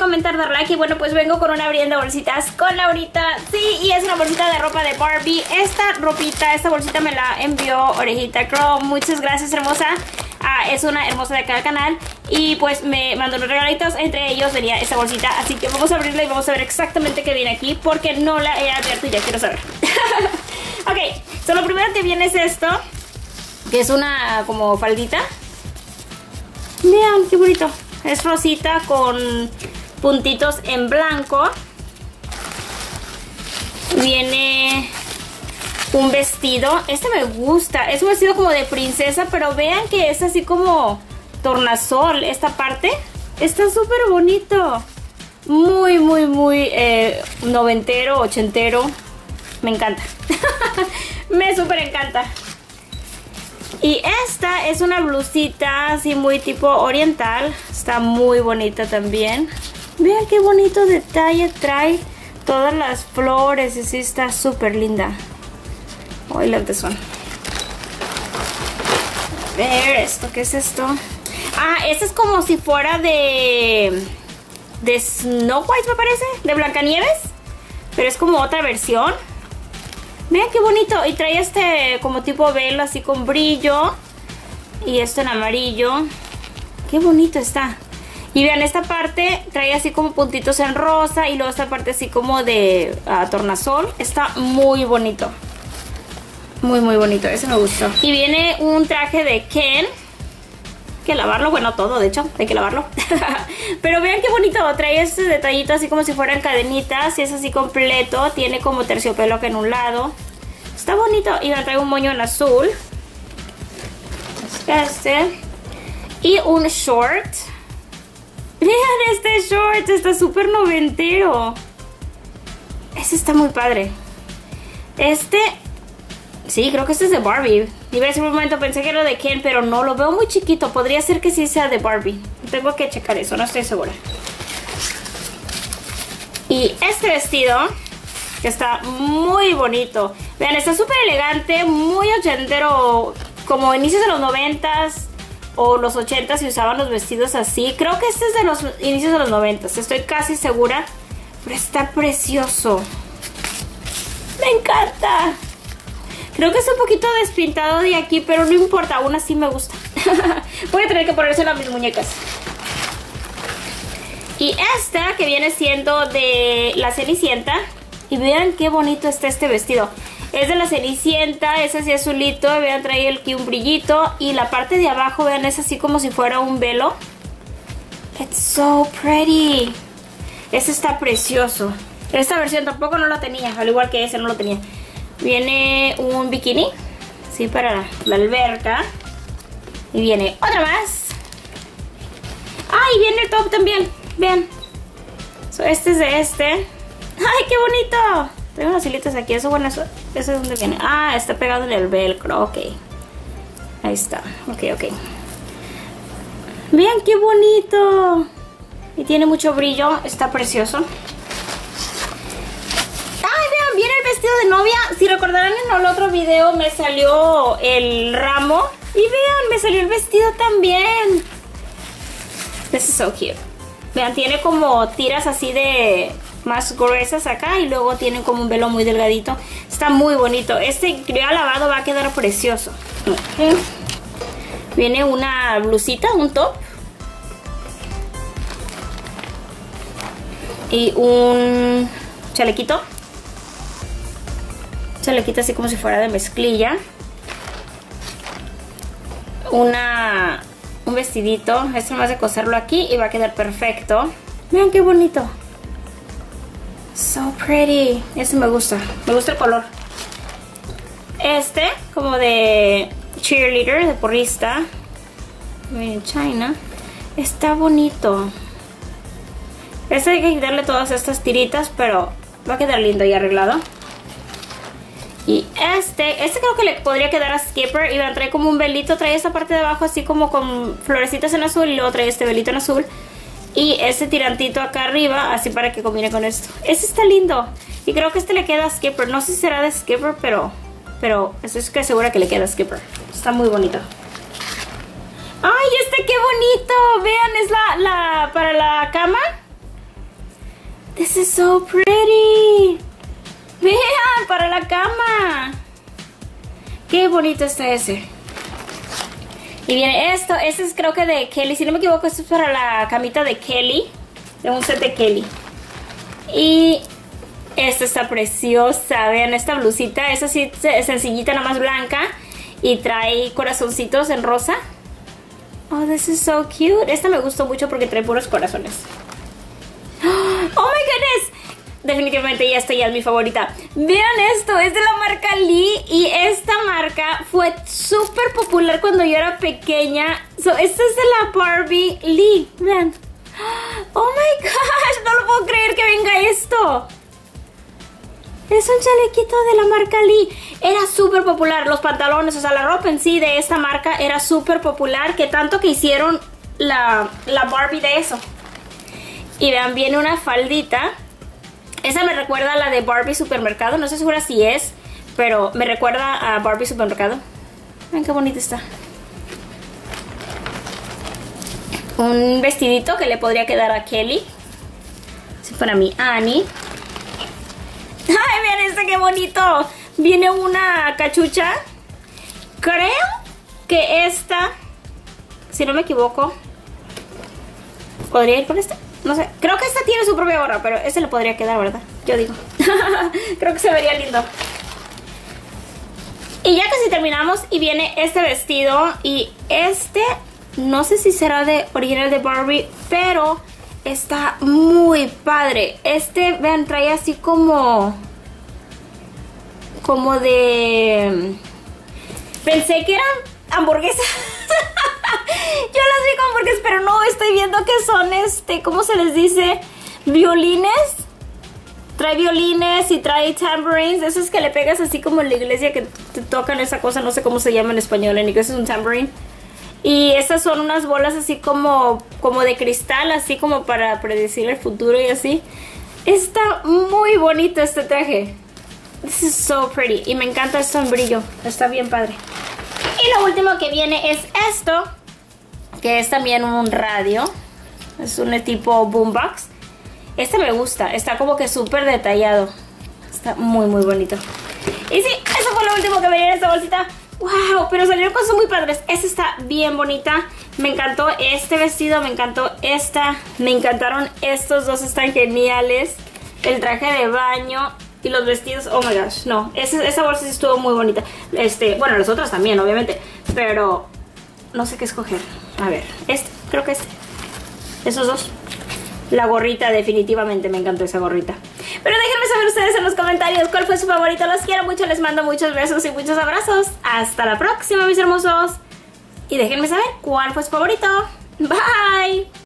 comentar, dar like. Y bueno, pues vengo con una abriendo bolsitas con Laurita. Sí, y es una bolsita de ropa de Barbie. Esta bolsita me la envió Orejita Girl. Muchas gracias, hermosa. Es una hermosa de acá del canal. Y pues me mandó unos regalitos. Entre ellos venía esta bolsita. Así que vamos a abrirla y vamos a ver exactamente qué viene aquí, porque no la he abierto y ya quiero saber. Ok, so lo primero que viene es esto, que es una como faldita. Vean qué bonito. Es rosita con puntitos en blanco. Viene un vestido. Este me gusta. Es un vestido como de princesa, pero vean que es así como tornasol esta parte. Está súper bonito. Muy, muy, muy noventero, ochentero. Me encanta. Me súper encanta. Y esta es una blusita así muy tipo oriental. Está muy bonita también. Vean qué bonito detalle trae. Todas las flores. Así está súper linda. Ay, la tesón. A ver, ¿esto qué es esto? Este es como si fuera de Snow White, me parece. De Blancanieves. Pero es como otra versión. Vean qué bonito. Y trae este como tipo velo así con brillo. Y esto en amarillo. Qué bonito está. Y vean, esta parte trae así como puntitos en rosa. Y luego esta parte así como de tornasol. Está muy bonito. Muy, muy bonito. Ese me gustó. Y viene un traje de Ken. Hay que lavarlo, bueno, todo, de hecho, hay que lavarlo. Pero vean qué bonito, trae este detallito así como si fueran cadenitas. Y es así completo, tiene como terciopelo que en un lado. Está bonito. Y me trae un moño en azul. Y un short. Vean este short, está súper noventero. Este está muy padre. Sí, creo que este es de Barbie. Y en ese momento pensé que era de Ken, pero no, lo veo muy chiquito. Podría ser que sí sea de Barbie. Tengo que checar eso, no estoy segura. Y este vestido, que está muy bonito. Vean, está súper elegante, muy ochentero. Como inicios de los 90s o los 80s se usaban los vestidos así. Creo que este es de los inicios de los 90s, estoy casi segura. Pero está precioso. Me encanta. Creo que está un poquito despintado de aquí, pero no importa, aún así me gusta. Voy a tener que ponérselo a mis muñecas. Y esta que viene siendo de la Cenicienta. Y vean qué bonito está este vestido. Es de la Cenicienta, es así azulito. Vean, trae aquí un brillito. Y la parte de abajo, vean, es así como si fuera un velo. It's so pretty. Este está precioso. Esta versión tampoco no la tenía, al igual que ese no lo tenía. Viene un bikini, sí, para la alberca. Y viene otra más. Y viene el top también, vean. Este es de este. ¡Ay, qué bonito! Tengo unas hilitas aquí, eso bueno, eso es donde viene. Está pegado en el velcro, ok. Ahí está, ok. Vean qué bonito. Y tiene mucho brillo, está precioso. Viene el vestido de novia. Si recordarán, en el otro video me salió el ramo. Y vean, me salió el vestido también. This is so cute. Vean, tiene como tiras así de más gruesas acá. Y luego tiene como un velo muy delgadito. Está muy bonito. Este ya lavado va a quedar precioso. Okay. Viene una blusita, un top. Y un chalequito. Chalequito así como si fuera de mezclilla. Un vestidito. Este más de coserlo aquí y va a quedar perfecto. Vean qué bonito. So pretty. Este me gusta. Me gusta el color. Este como de cheerleader, de porrista. Made in China. Está bonito. Este hay que quitarle todas estas tiritas, pero va a quedar lindo y arreglado. Y este creo que le podría quedar a Skipper. Y trae como un velito, trae esta parte de abajo así como con florecitas en azul. Y luego trae este velito en azul. Y este tirantito acá arriba, así para que combine con esto. Este está lindo. Y creo que este le queda a Skipper. No sé si será de Skipper, pero estoy que segura que le queda a Skipper. Está muy bonito. ¡Ay, qué bonito! Vean, es la para la cama. This is so pretty. Vean, para la cama. Qué bonito está ese. Y viene esto. Este es creo que de Kelly. Si no me equivoco, esto es para la camita de Kelly. De un set de Kelly. Y esta está preciosa. Vean esta blusita. Es así sencillita, nada más blanca. Y trae corazoncitos en rosa. Oh, this is so cute. Esta me gustó mucho porque trae puros corazones. Oh my goodness. Definitivamente esta ya es mi favorita. Vean esto, es de la marca Lee. Y esta marca fue súper popular cuando yo era pequeña. Esta es de la Barbie Lee. Vean. Oh my gosh, no lo puedo creer que venga esto. Es un chalequito de la marca Lee. Era súper popular. Los pantalones, o sea, la ropa en sí de esta marca era súper popular. Que tanto que hicieron la Barbie de eso. Y vean, viene una faldita. Esa me recuerda a la de Barbie Supermercado. No estoy segura si es, pero me recuerda a Barbie Supermercado. Vean qué bonita está. Un vestidito que le podría quedar a Kelly. Si fuera mi Annie. ¡Ay, vean este qué bonito! Viene una cachucha. Creo que esta, si no me equivoco, ¿podría ir con esta? No sé, creo que esta tiene su propia gorra, pero este le podría quedar, ¿verdad? Yo digo. Creo que se vería lindo. Y ya casi terminamos y viene este vestido. Y este, no sé si será de original de Barbie, pero está muy padre. Este, vean, trae así como de... Pensé que eran hamburguesas. Yo las vi como hamburguesas, pero no, estoy viendo que son ¿cómo se les dice? Violines. Trae violines y trae tambourines. Esos que le pegas así como en la iglesia que te tocan esa cosa, no sé cómo se llama en español. En inglés es un tambourine. Y estas son unas bolas así como de cristal, así como para predecir el futuro y así. Está muy bonito este traje. This is so pretty. Y me encanta esto en brillo. Está bien padre. Y lo último que viene es esto, que es también un radio. Es un tipo boombox. Este me gusta. Está como que súper detallado. Está muy muy bonito. Y sí, eso fue lo último que venía en esta bolsita. ¡Wow! Pero salieron cosas muy padres. Esta está bien bonita. Me encantó este vestido, me encantó esta. Me encantaron estos dos, están geniales. El traje de baño y los vestidos. Oh my gosh, no. Esa bolsa sí estuvo muy bonita. Bueno, las otras también, obviamente. Pero no sé qué escoger. A ver, creo que esos dos. La gorrita, definitivamente me encantó esa gorrita. Pero déjenme saber ustedes en los comentarios cuál fue su favorito. Los quiero mucho, les mando muchos besos y muchos abrazos. Hasta la próxima, mis hermosos. Y déjenme saber cuál fue su favorito. Bye.